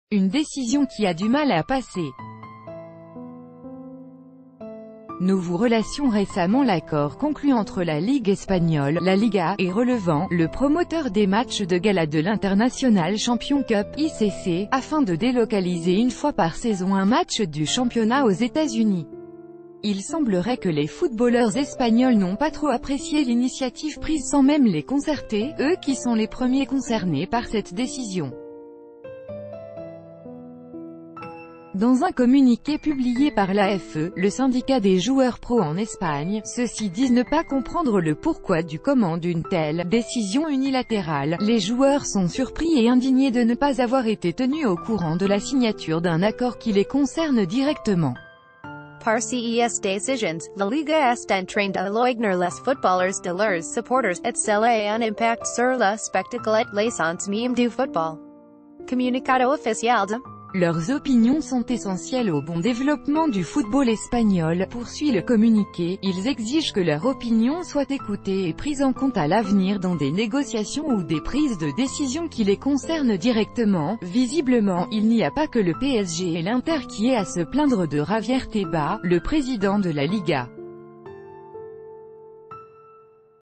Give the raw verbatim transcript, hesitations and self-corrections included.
Une décision qui a du mal à passer. Nouveau relation récemment l'accord conclu entre la Ligue espagnole, la Liga, et relevant, le promoteur des matchs de gala de l'International Champions Cup, I C C, afin de délocaliser une fois par saison un match du championnat aux États-Unis. Il semblerait que les footballeurs espagnols n'ont pas trop apprécié l'initiative prise sans même les concerter, eux qui sont les premiers concernés par cette décision. Dans un communiqué publié par l'A F E, le syndicat des joueurs pro en Espagne, ceux-ci disent ne pas comprendre le pourquoi du comment d'une telle décision unilatérale. Les joueurs sont surpris et indignés de ne pas avoir été tenus au courant de la signature d'un accord qui les concerne directement. Par ces decisions, la Liga est en train d'éloigner les footballeurs de leurs supporters, et cela a un impact sur le spectacle et l'essence même du football. Comunicado oficial de Leurs opinions sont essentielles au bon développement du football espagnol, poursuit le communiqué. Ils exigent que leur opinion soit écoutée et prise en compte à l'avenir dans des négociations ou des prises de décision qui les concernent directement. Visiblement, il n'y a pas que le P S G et l'Inter qui aient à se plaindre de Javier Tebas, le président de la Liga.